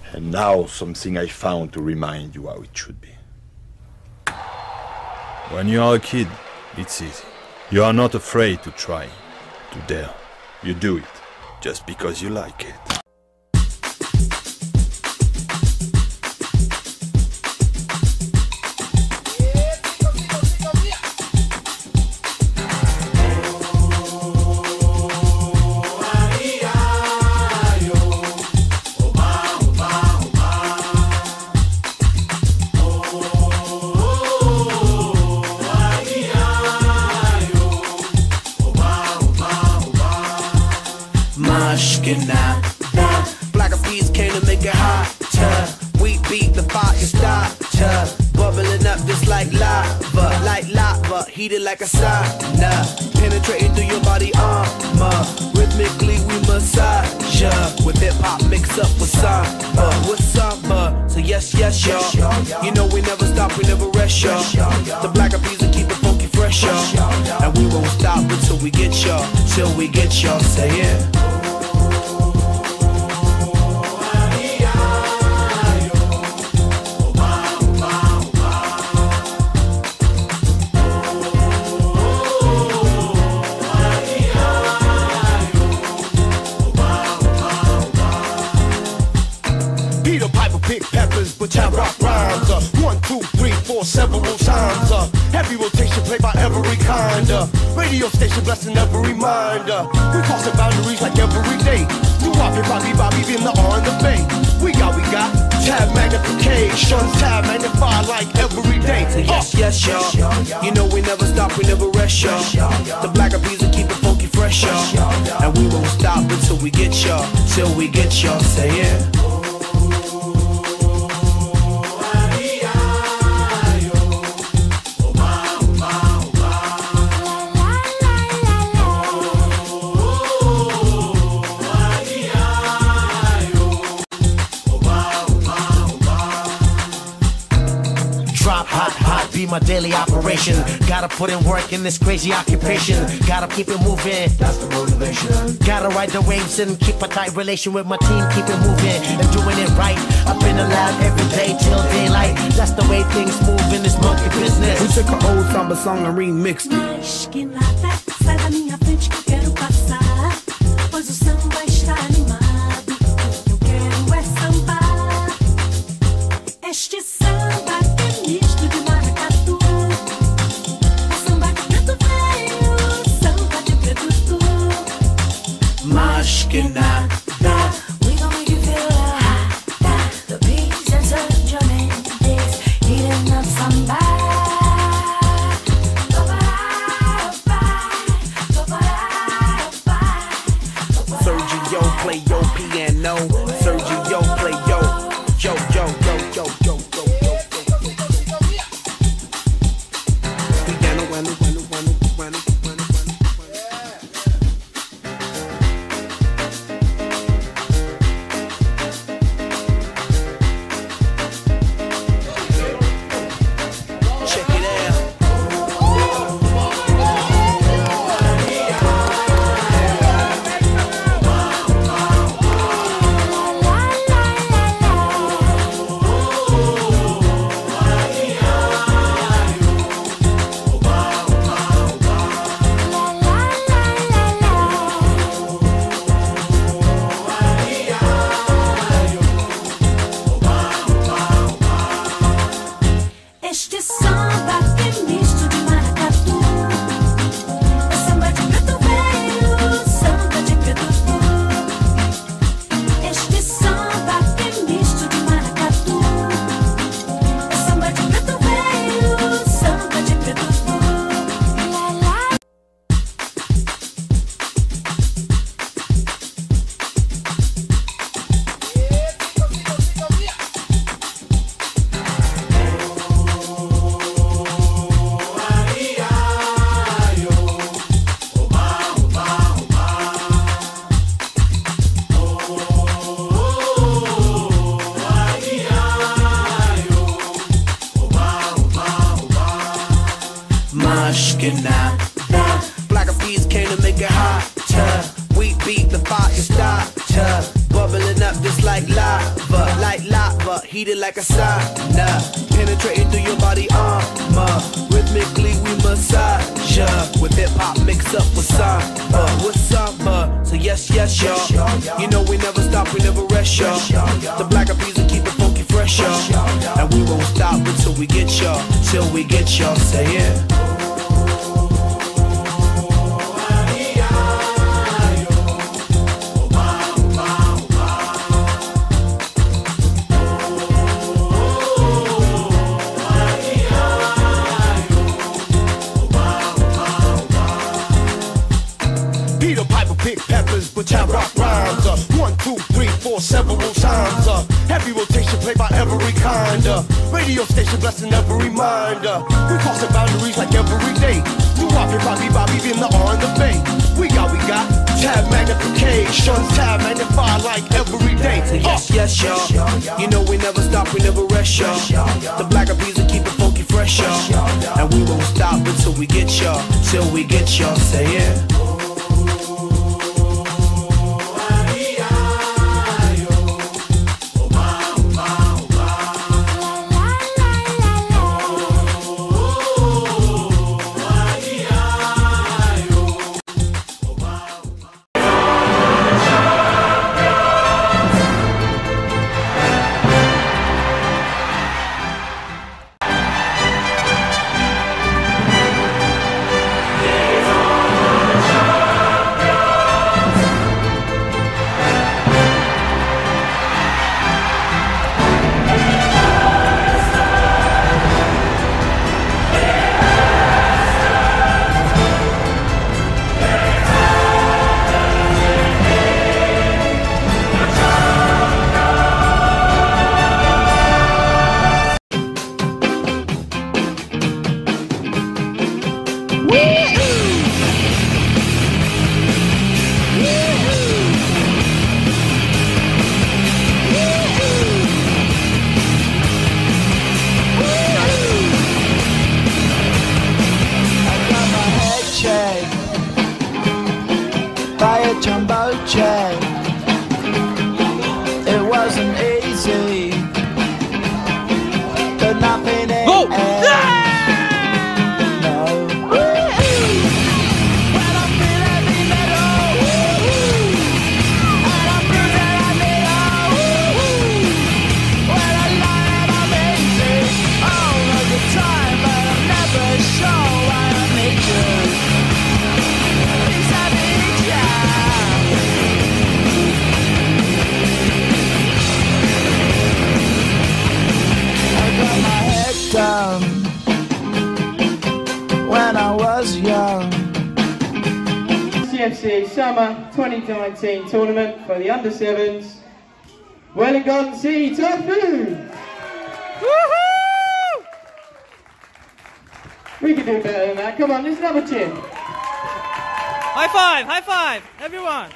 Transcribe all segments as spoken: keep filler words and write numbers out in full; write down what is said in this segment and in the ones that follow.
And now something I found to remind you how it should be. When you are a kid, it's easy. You are not afraid to try, to dare. You do it, just because you like it. Black of peas came to make it hotter. We beat the fire starter, bubbling up just like lava, like lava, heated like a sauna, penetrating through your body armor. Rhythmically we massage ya, with hip hop mixed up with samba, with samba. So yes, yes, y'all. You know we never stop, we never rest, y'all. The black of peas will keep it funky fresh, y'all. And we won't stop until we get y'all, till we get y'all. Say it. Pick peppers, but I rock rhymes. Uh, one, two, three, four, several times. Uh, heavy rotation played by every kind. Uh, radio station blessing every mind. Uh, we crossing boundaries like every day. Do Bobby, Bobby, Bobby, being the R and the Bay. We got, we got tab magnification, tab magnified like every day. So yes, yes, y'all. You know we never stop, we never rest, y'all. The black of bees will keep it funky fresh, y'all. And we won't stop until we get y'all, till we get y'all. Say it. Hot, hot, be my daily operation. Gotta put in work in this crazy occupation. Gotta keep it moving, that's the motivation. Gotta ride the waves and keep a tight relation with my team. Keep it moving and doing it right. Up in the lab every day till daylight. That's the way things move in this monkey business. We took an old samba song and remixed it. Mas que nada, sai da minha frente que eu quero passar. Pois o samba está animado. O que eu quero é sambar. Este samba é misto de maracatu. É samba de preto velho, samba de preto tu. Mas que nada. We gon' make you feel hot. The beats and Sergio Mendes heating up samba. Sergio play your piano. Sergio play yo, yo, yo, yo, yo, yo, yo, yo, yo. Piano, piano, piano, piano, piano, piano, check it out. Este samba é misto de maracatu. É samba de preto velho, samba de preto tu. Este samba é misto de maracatu. É samba de preto velho, samba de preto tu. Mas que nada. Black of peas came to make it hotter. We beat the fire starter, bubbling up just like lava, like lava, heated like a sauna, penetrating through your body armor. Rhythmically we massage ya, with hip hop mixed up with samba, with samba. So yes, yes, y'all. You know we never stop, we never rest, y'all. The black eyed peas will keep it funky fresh, y'all. And we won't stop until we get y'all, till we get y'all. Say it. Which I rock rhymes, uh, one, two, three, four, several times, uh, heavy rotation played by every kind, uh, radio station blessing every mind, uh, we crossing boundaries like every day, you Bobby, Bobby, Bobby in the R and the Bay, we got, we got, tab magnification, tab magnified like every day, uh. Yes, yes, y'all, you know we never stop, we never rest, y'all, the black eyed peas will keep it funky fresh, y'all, and we won't stop until we get y'all, till we get y'all, say it. By a jumbo jet. It wasn't easy, but nothing in Go! it. No. When I feel heavy metal, and I feel that I need a when I lie and I'm easy all of the time, but I'm never sure why I need you. Please, I need you. Down when I was young. C F C Summer twenty nineteen tournament for the under sevens. Wellington City Tofu! Woohoo! We can do better than that. Come on, let's another cheer. High five! High five! Everyone!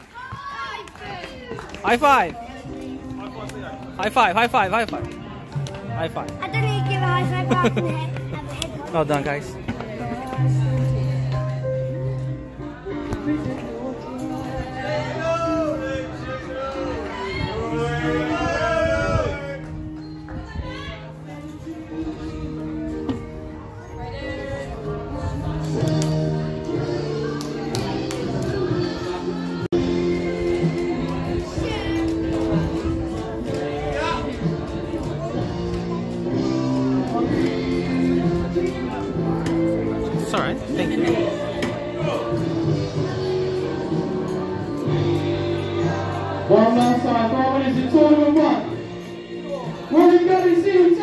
High five! High five! High five! High five! High five! I don't need to give a high five back in the head. Well done, guys. It's alright, thank you. One last time, five minutes in tournament one. We're going to see